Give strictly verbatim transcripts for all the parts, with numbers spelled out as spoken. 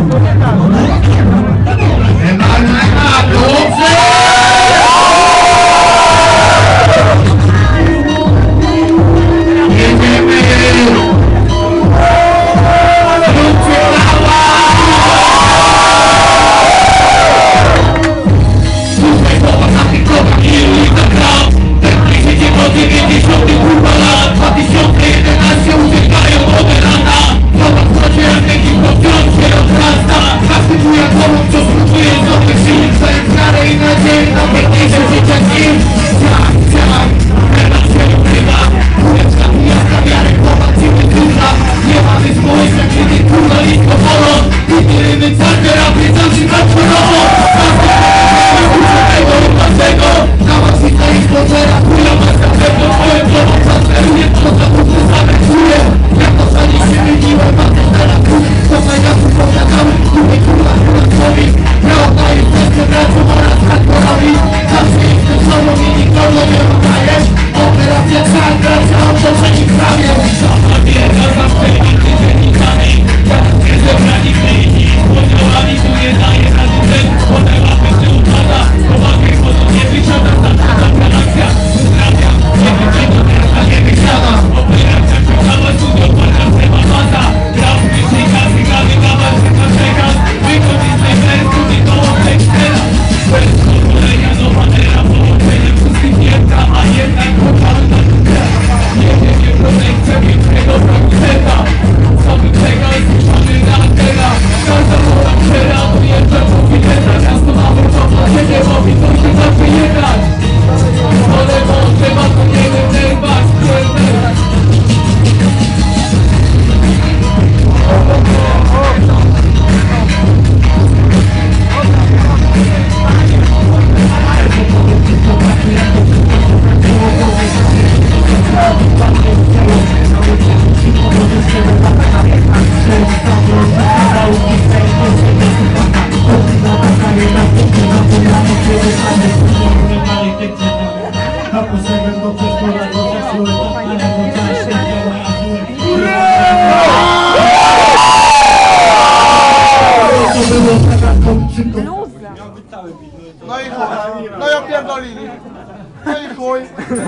No i chuj, no i opierdolili. No i chuj.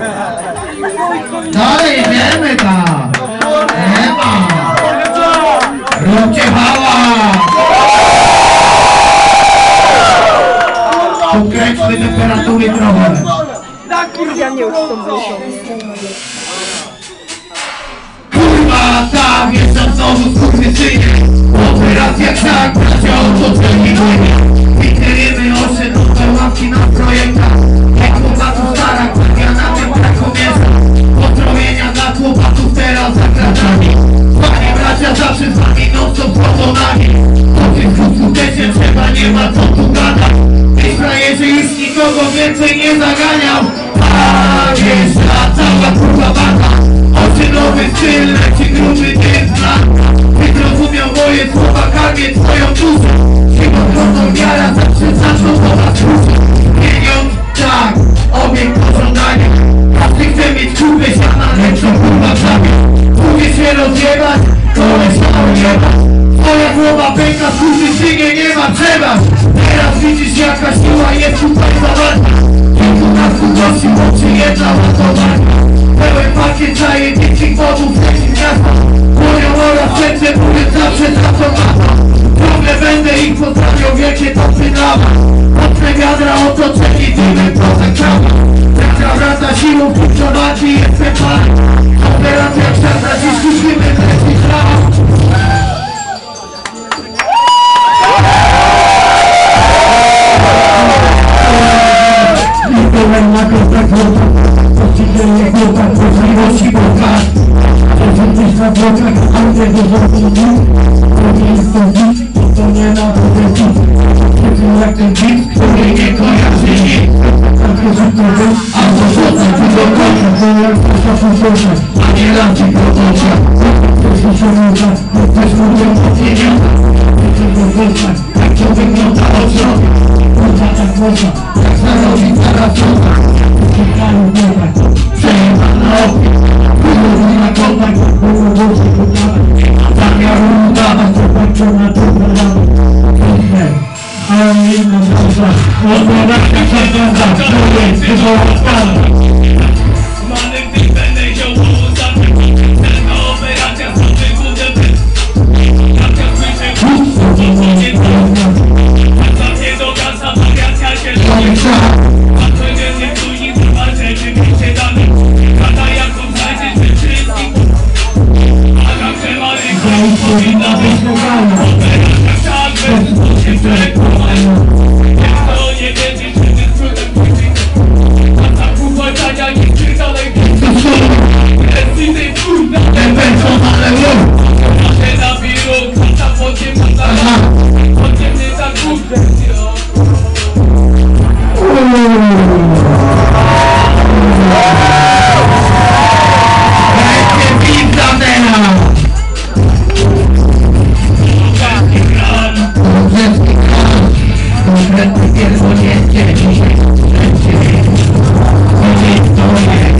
Dalej idziemy tam. Nie ma. Róbcie hałas. Pokręćmy temperatury trochę. Ja nie już tą bluzą. Kurwa, tam jestem znowu skurwysynie. Operacja tak, bracia otoczeni wojny. Witerujemy osiedlowe ławki na projektach. Jak chłopatów stara kwestia na tym braku mięsa. Pozdrowienia dla chłopatów teraz za kratami. Panie bracia zawsze z wami non stop nami. O tych chłopców też nie trzeba, nie ma co tu gadać. Tej frajerzy już nikogo więcej nie zaganiał. Tak jest ta cała kurwa banda. Osiedlowy styl leci gruby dym z lat. Zrozumiał moje słowa, karmię twoją duszę. Siłą wiara zawsze zaczną do was ruszyć. Pieniądz, tak, obiekt pożądania. Każdy chce mieć kurwę siana, lepszą kurwa w żabie. Mówię się rozjebać, koleś mało nieba. Twoja głowa pęka, skurwysynie, nie ma przebaż. Teraz widzisz jaka siła jest tutaj zawarta. Kilkunastu gości łączy jedna ładowarka. Pełen pakiet zajebiczych wodów z trzecich miasta. Gonią oraz wszędzie mówiąc zawsze za co mata. Ciągle będę ich pozdrawiał, wielkie topy lawa. Mocne wiadra, otoczeni dymem, protek trawa. Wiatra wraca siłą, funkcjonacji jest prepara. Operacja czarna, dziś kusimy leci trawa. Nie byłem na kostach chłopak. Codziennie chłopak, możliwości pokaż. Przerzucisz na blokach, ale tego zrobili. To nie jest to nic, to nie na podejście. Czuję jak ten bit, który nie kojarzy nic. Takie rzutowe, a to rzucam tu do końca. To jak proszę funkcjonać, a nie laci protocia. Ktoś mi się mówi, bo ktoś mówią o pieniądzach. Chcę go poznać, jak to wygląda od środka. Można tak można, jak zarobić zaraz ciąga. Czekają głowę, przejechana oknie. Wyłożę na kontakt, wyłożę podawę. Zamiaru udawać, zobaczona to podawę. inną drogę. Odpowiadka przegląda, to jest wywoła skala. Mamy gdy będę ziołowo zaczął. Celna operacja, sobie budę bez. Kapcia słyszę, nie nie do gasa, wariacja się robi. A codziennie później zobaczę, czy mi się damy. Gada jaką znajdziesz we wszystkich. A tam przemarych, powinna być operacja, tak bez to się przekonać. To nie wiedzieć, że ty skrótem pójdzie. A ta kurwa tania nie chce dalej. Jest kurwa, Ten personale lub się na biuro, klasa podziemna za podziemny za kurwę. Dajcie pizza teraz! Konkretny kran, konkretny pierdolnięcie, dzisiaj wszędzie. Chodzi to nie.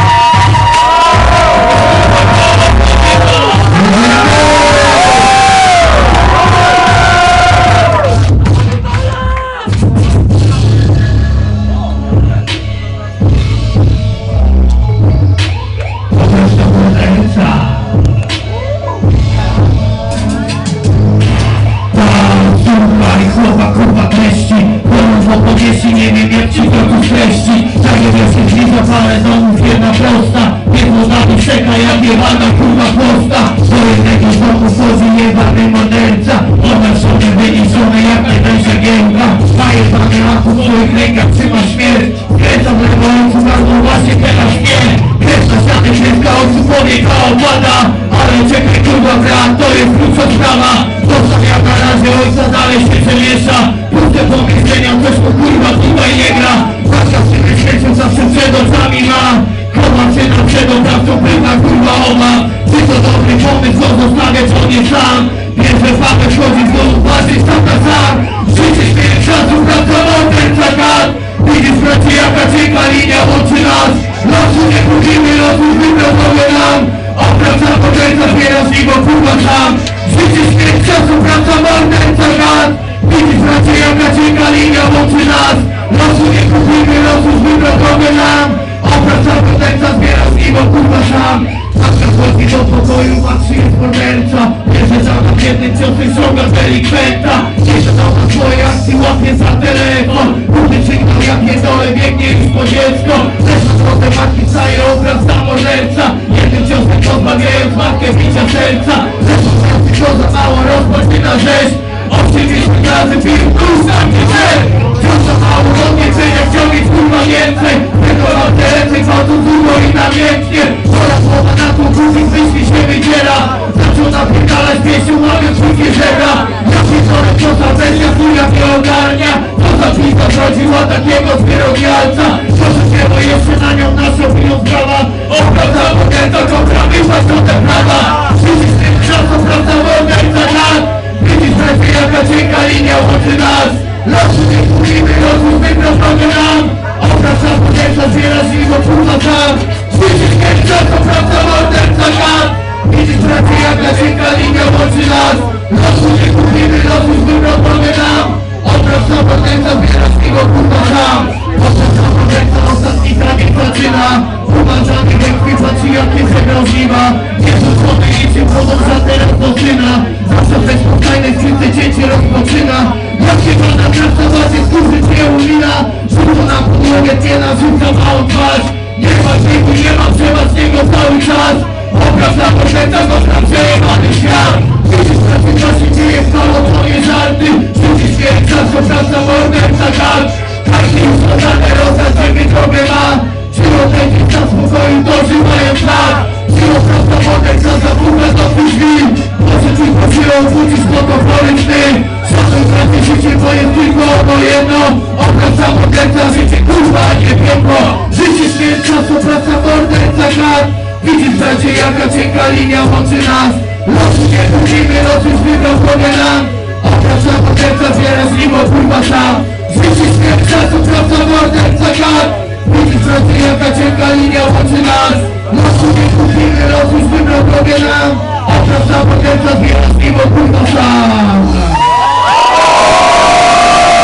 Chłopak, kurwa treści, chłopów opowieści, nie wiem jak ci to tu streści. Takie wiosny drzwi zapalę domów, jedna prosta. Niepodany czeka jak jebana kurwa chłosta. Do jednego z domu wchodzi jebany morderca. Onaczony, wyniszczony jak największa giełka. Najebany lachu w swoich rękach trzyma śmierć. Kręca w lewo oczu, gardło właśnie teraz nie. Krew na ścianę, kreska oczu, powieka opada. Ale czekaj kurwa brat, to jest krótsza sprawa. Zostawia na razie ojca, dalej się przemiesza. Puste pomieszczenia, coś po kurwa tutaj nie gra. Patrza w siebie świecią, zawsze przed oczami ma. Chowam się na przedobrawcą, pewna kurwa oba. Czy to dobry pomysł, go zostawiać on jest sam. Pierwsze papę wchodzi w dół, patrzeć tam na sam. Życie śmierć czasu, prawda morderca kat. Widzisz bracie jaka cienka linia łączy nas. Losu nie mówimy, losu wybrał nowy nam. Oprawca morderca zbiera z niego kurwa sam. Życie śmierć czasu, prawda morderca kat. Widzisz bracie jaka cienka linia łączy nas. Losu nie kupimy, losu wybrał nowy nam. Oprawca morderca zbiera z niego kurwa sam. Matka wchodzi do pokoju, patrzy jest morderca. Bierze za na jednym ciosem, ściąga delikwenta. Bierze za na swoje akcje, łapie za telefon. Budy sygnał jak niedole, biegnie już po dziecko. Zresztą trochę matki cały obraz za morderca. Jednym ciosem pozbawiając matkę bicia serca. Zresztą to za mało rozpoczyna rzeź. osiemdziesiąt razy pił kursa mnie rzeź. Wciąż za mało odniecenia, wciągnieć kurwa więcej. Wykonał te ręce, gwałtu długo i namiętnie. Chora słowa na to guzik z myśli się wydziela. Zaczął napierdalać pieścią, łapiąc drugie żebra. Ja pierdolę, co za bestia, chuja mnie ogarnia. Co za pizda zrodziła takiego zwyrodnialca. Proszę się, bo jeszcze na nią naszą piją sprawa. Oprawca morderca, kontra wyszłaś do te prawa. Widzisz tym czasem, prawda morderca nad. Widzisz wreszcie jaka cienka linia łączy nas. Losu nie mówimy, losu wyproszony nam. Oprawca morderca zbiera z niego kurwa sam. Widzisz tym czasem, prawda morderca nad. Widzisz wreszcie jaka cienka linia łączy nas. Losu nie mówimy, losu wyproszony nam. Oprawca morderca zbiera z niego kurwa sam. Oprawca morderca ostatni tragiek zaczyna. Uważany we krwi patrzy jakie przegrał żniwa. Niezrzucony niczym wodą za teraz do syna. Zawsze w tej spokojnej skrytce cięcie rozpoczyna. Jak się pana krasta wadzie skurzyć nie umina. Rzuca na podłogę, nie narzuca małą twarz. Nie ma śniegu, nie ma trzeba z niego cały czas. Oprawca morderca go tam przejebany świat. Widzisz pracy czasu dzieje w palo, to nie żarty. Rzucisz śmierć czas, oprawca morderca kart. Każdy już podane rozdać, ciebie drogę ma. Czy odejdziesz na spokoju, dożywając lat. Czy oprawca morderca zapuka do twój drzwi. Może twój posiłek obudzisz pokopory sny. Szacuj pracy życie, bo jest tylko ono jedno. Oprawca morderca, życie kurwa, nie piekło. Życie śmierć, czas, oprawca morderca kat. Widzisz bracie jaka cienka linia łączy nas. Losu nie mówimy, los już wybrał drogę nam. Oprawca morderca zbiera z nim kurwa sam. Życie śmierć, czas, oprawca morderca kat. Widzisz bracie jaka cienka linia łączy nas. Losu nie kupimy, los już wybrał drogę nam. Oprawca morderca zbiera z nim kurwa sam.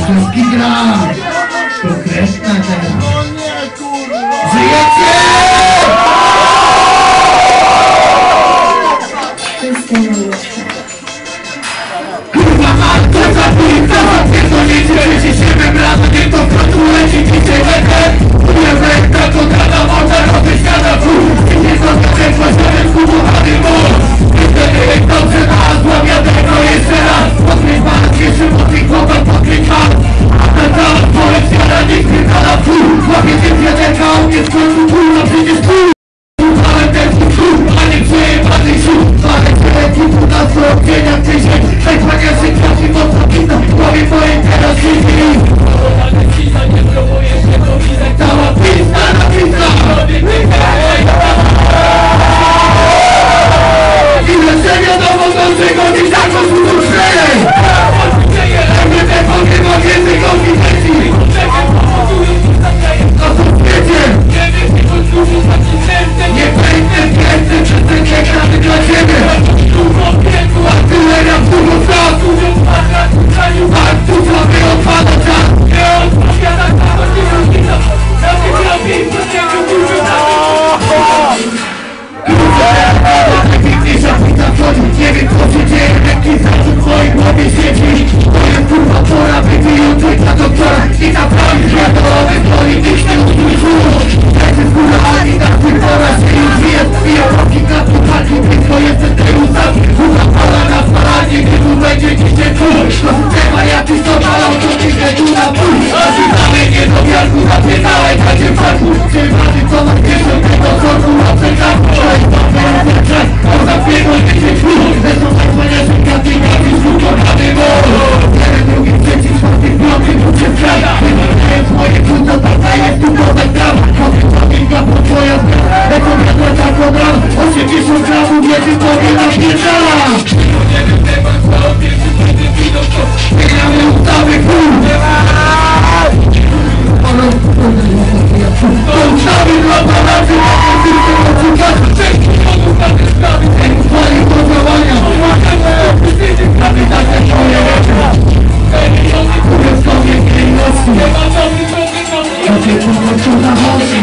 Wszystkich gram. Konkretna teraz. No nie, kurwa! Żyjecie! Kurwa mam to za pójdę, to nie dzieje się membrana, nie to gratulujecie dzisiaj lecę. Nie wejdę, to gada, można robić gada pół. Nie zostawię poziomem kubowany mur. Wtedy jak dobrze na złamianego jeszcze raz. Podkryć pan, pierwszy mocnik, chłopak, podkryć pan. A ten cała poleciana, nie kryta na pół. Łapiecie wiaderka, a mnie w końcu pół, a przecież pół. Kurwałem ten pół, a nie przejebany sił. Parę tyle kilku na zrobienia tysięcy. Najpaniaszy trafi mocno pizza, ławie moje teraz życie. Cała pizza na pizza. Ile serio do mogącego niż taką zmuszenie. Jakby ten pogrywa więcej konfidencji. A co wiecie? Nie pędzę w ręce przez ten ekrany dla ciebie. Artyleria w dużo strat. Tak, tu słaby odpada czas. Najpiękniejsza pizza wchodzi. Nie wiem co się dzieje, lekki zarzut w moim głowie siedzi. To jest kurwa pora, by wyjąć za doktora i naprawić wiadomowy polityczny ustrój słów. Lecy z góra, ani na twój pora się już jest. I otoki klatki, parki, blisko jestem tej ustawki. Kurwa pora na spalanie, gdy tu będzie dzisiaj twój. To trzeba jakiś to balał, to nigdy tu na pół. A ty dalej nie do wiarku, zapierdalaj, kadzie w parku. Przewady co masz pierwszą tego sortu, a przekarku. To jest dobry czas, to zabiegło dzisiaj twój. Zresztą tak maniarzy, katy, katy, zbudowane mor. Jeden, drugi, trzeci, czwarty, piąty, wróć się w kraj. Wymawiając moje trudno, tata jest tu podać prawa. Kobiet pamiętka po twoja zmiana. Lecą wiatła tak od rana. osiemdziesiąt gramów wiedzy tobie napierdala. Zmieniamy ustawy, kur. To ustawy dla palaczy, tylko odsłuchać. Chwali do działania. Kapitacja twoje Mówię sobie w tej nocy. To cię po prostu zachodzi.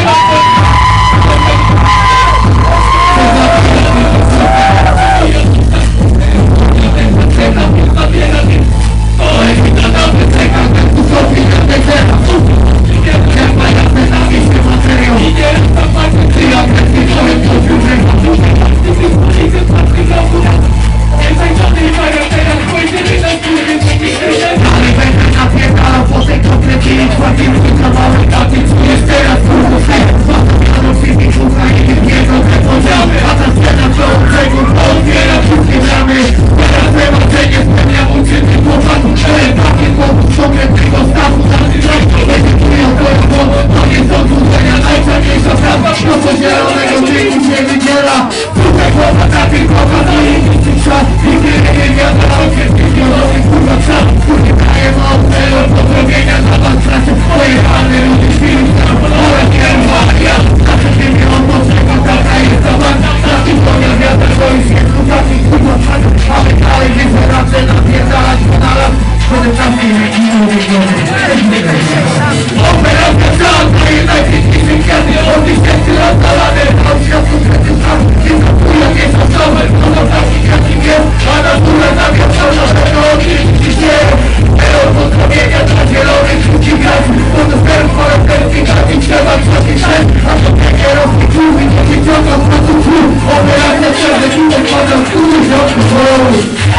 Ale będę napierdalał po tej konkrecie i twardziły kawałek, a ty czujesz teraz kurwa sen. Złapano wszystkich Ukrainy, wiedzą te podziały. A ta scena co brzegu otwiera wszystkie bramy. Teraz wymarzenie spełnia uczynny chłopaków. Ale pakiet powód konkretnego stawu na tym roku. Edytują twoją wodę, to nie są złudzenia. Najczarniejsza prawda, no co zielonego dźwięku się wydziela. Tutaj głowa na tych głowa, no i niczym szat. Nigdy nie wiadomo, wszystkich biolowych kurwa trzeba. Kurwa daję od celu pozdrowienia dla was bracie. Pojechany ludzie świru tam, ale kierwa. Ja zawsze wiem, nie mam potrzeba, taka jest ta banda. Na tym konia wiatr, bo już jest chłopaki, kurwa czarny. Ale dalej nie zaraczę napierdalać ponadal. Będę tam filmie i mówię głowy. Operacja czas, to jest najpiękniejszy kwiaty. Od tysięcy lat nalane, a w światku kredy sam. Nie zapuja, nie zasowe, to na taki kwiatki wiem. A natura zawieszona, tego odnieść się. Pero pozdrowienia dla zielonych ludzi gazu. Bo do zberów charakterystykacji trzeba trzeci szef. A to te kierowcy kluby, to wyciąga z pasu klub. Operacja czas, że tutaj padam w którym środku swoją.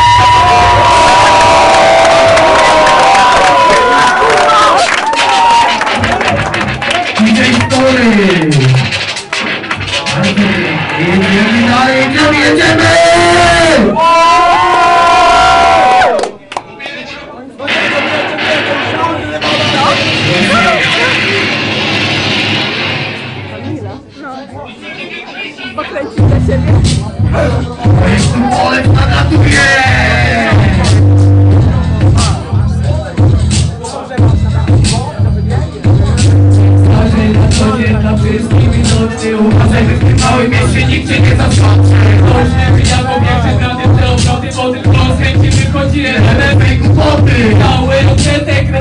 Jedziemy dalej, tam jedziemy! Pokręcić dla siebie. Jestem Olek, nadatuje! Na wszystkim widocznie uważaj, by w tym małym mieście nikt cię nie zaskoczy. Możemy jako większe zmiany, te obroty po tym rozkręcie wychodzi element głupoty. Cały odsetek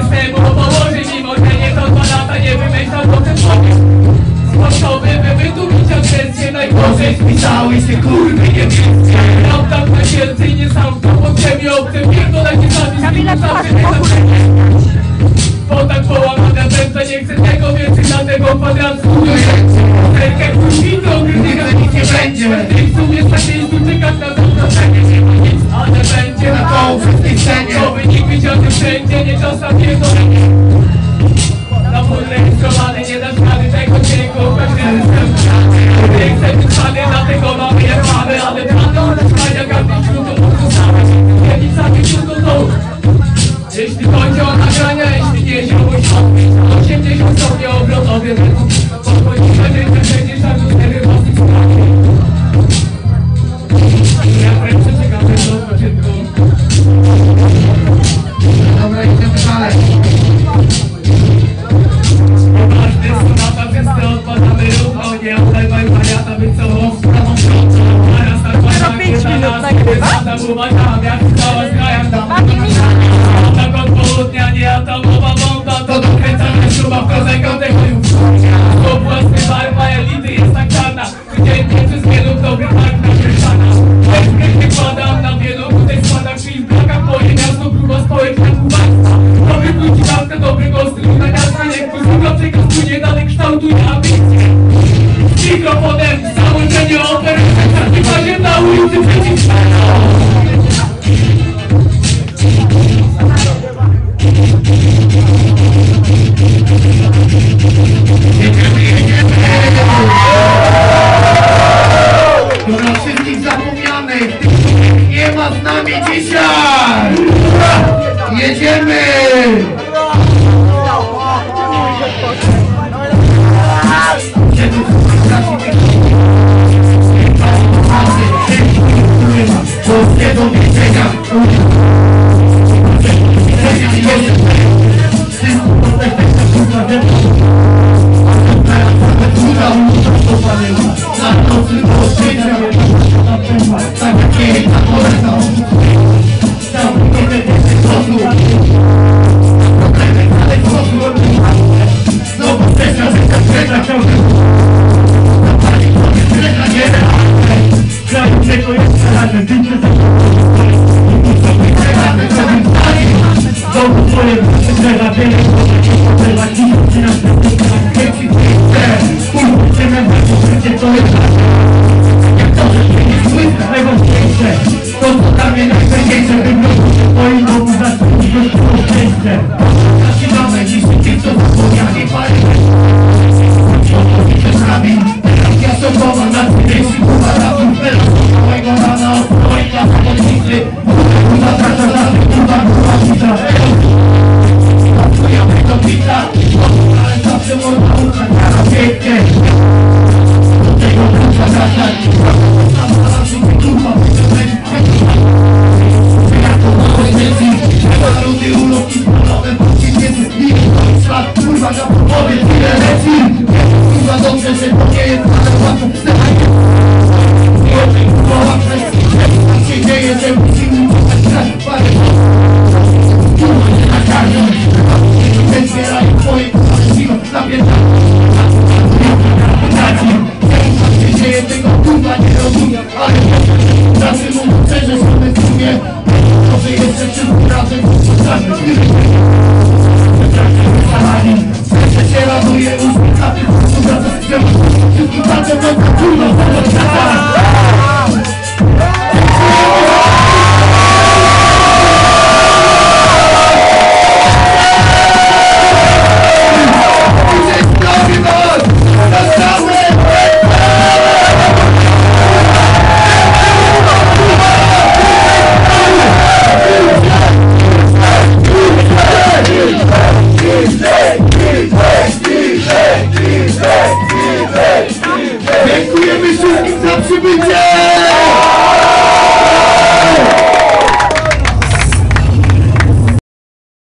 zawsze nie zapomnę. Bo tak połamane serce, nie chcę tego więcej, dlatego kwadratu serkę widzą, krytyka nic nie będzie. W sumie z takiej czekać na zaproszenie, nie ma nic, ale będzie na to wszystkich scenie. To wynik widziany wszędzie, nie czas na pierdolenie. Na pól rejestrowany, nie dasz rady tego dźwięku, każdy system. Nie chcę być fany, dlatego mamy jak mamy, ale prawdą rozmawiania każdy śród to pozostałe. Kiedy sami śród to jeśli chodzi o nagrania, jeśli nie ziołuj osiemdziesiąt stopni obrotowy podchodzimy życie, przecież aż cztery własnych sprawy. Ja wręcz czekamy do odpoczynku. Dobra, idziemy dalej. Ważny sonata, przez to odpadamy równo. Nie oddajmy wariata, by całą sprawą wrzącą. Zaraz tak ważna, kiedy nas wysada uwaga, jak cała zgraja tak od południa, nie atomowa bomba. To dokręcana śruba w kozego tego już. To własny barwa elity jest tak czarna. Codziennie przez wielu dobrych mark nakreślana. Jak wykładam na wielu tutaj składach, czyli w blokach moje miasto, grubo społeczna kubańska. Dobry ludzi, dawkę dobrego stylu na miasta, niech posługa przekazuje, dalej kształtuje ambicje. Z mikrofonem, założenie opery, w razie na ulicy przeciw. Dla wszystkich zapomnianych, nie ma z nami dzisiaj! Jedziemy! Nie do widzenia! Na nocy do życia, tak jak jej na polecam. Tam nie będzie sposób. Problemy dalej sposób. Znowu sesja, sesja, sesja, ciągle. Zapali sobie sesja, nie da. Kraju czego jest razem, życie za znowu twoje drzewa, wiele drzewa, dziś ci nas na kręci, kurwa, cię na życie, to jest jak to, że się nie słyszę, najważniejsze, to co dla mnie najważniejsze, wygląda w twoim domu za to szczęście. Zaczynamy dziś tych, co zapomniani pali. Co to z nami? Ja sobowa na tydzień, kurwa, na kurwa, całego rana od twoich zawodnicy. Kurwa, tracza za tym, kurwa, kurwa, pizza. Twoja wydobyta, ale zawsze można uznać na pięknie. Do tego kurwa wracać. Tam na życie, kurwa, ja to mało śmieci. Narody ulotki spalone, później nie zbił. Ślad, kurwa, na powiedz ile leci. Kurwa, dobrze, że to nie jest, ale łatwo wstać. Słowa kwestii, tak się dzieje, że musimy grać parę. Kurwa, nie nakarmią. Nie zbierają twoje kurwa siły, napięta. Tak się dzieje, tego kurwa nie rozumiem. Ale zawsze mówię szczerze, że my w sumie może jeszcze wszyscy razem zostawmy. Serce się raduje, uśmiecha tych, którzy wraca z drzewa. Wszystkim patrzę, to kurwa, kurwa,